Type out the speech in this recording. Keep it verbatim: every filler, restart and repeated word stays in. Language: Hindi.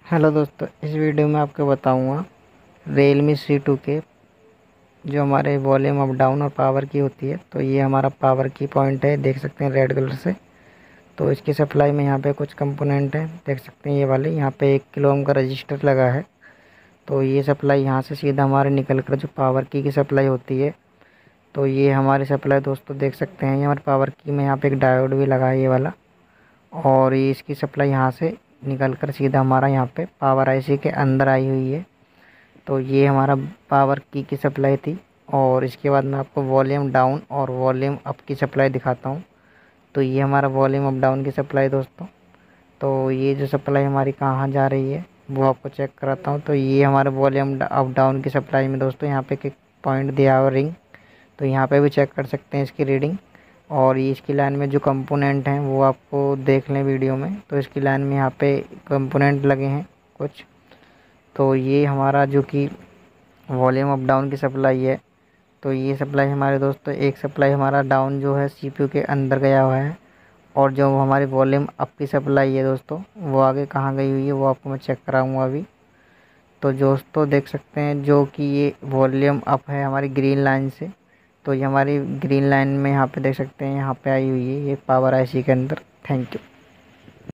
हेलो दोस्तों, इस वीडियो में आपको बताऊंगा Realme सी टू के जो हमारे वॉल्यूम अप डाउन और पावर की होती है। तो ये हमारा पावर की पॉइंट है, देख सकते हैं रेड कलर से। तो इसकी सप्लाई में यहाँ पे कुछ कंपोनेंट हैं, देख सकते हैं ये वाले। यहाँ पे एक किलो ओम का रजिस्टर लगा है। तो ये सप्लाई यहाँ से सीधा हमारे निकल कर जो पावर की की सप्लाई होती है। तो ये हमारी सप्लाई दोस्तों देख सकते हैं, ये हमारे पावर की में यहाँ पे एक डायोड भी लगा है ये वाला। और ये इसकी सप्लाई यहाँ से निकल कर सीधा हमारा यहाँ पे पावर आईसी के अंदर आई हुई है। तो ये हमारा पावर की की सप्लाई थी। और इसके बाद मैं आपको वॉल्यूम डाउन और वॉल्यूम अप की सप्लाई दिखाता हूँ। तो ये हमारा वॉल्यूम अप डाउन की सप्लाई दोस्तों। तो ये जो सप्लाई हमारी कहाँ जा रही है वो आपको चेक कराता हूँ। तो ये हमारे वॉल्यूम अप डाउन की सप्लाई में दोस्तों यहाँ पे एक पॉइंट दिया हुआ रिंग। तो यहाँ पे भी चेक कर सकते हैं इसकी रीडिंग। और ये इसकी लाइन में जो कंपोनेंट हैं वो आपको देख लें वीडियो में। तो इसकी लाइन में यहाँ पे कंपोनेंट लगे हैं कुछ। तो ये हमारा जो कि वॉल्यूम अप डाउन की सप्लाई है। तो ये सप्लाई हमारे दोस्तों, एक सप्लाई हमारा डाउन जो है सीपीयू के अंदर गया हुआ है। और जो हमारी वॉल्यूम अप की सप्लाई है दोस्तों, वो आगे कहाँ गई हुई है वो आपको मैं चेक कराऊंगा अभी। तो दोस्तों देख सकते हैं जो कि ये वॉल्यूम अप है हमारी ग्रीन लाइन से। तो ये हमारी ग्रीन लाइन में यहाँ पे देख सकते हैं, यहाँ पे आई हुई है ये पावर आईसी के अंदर। Thank you.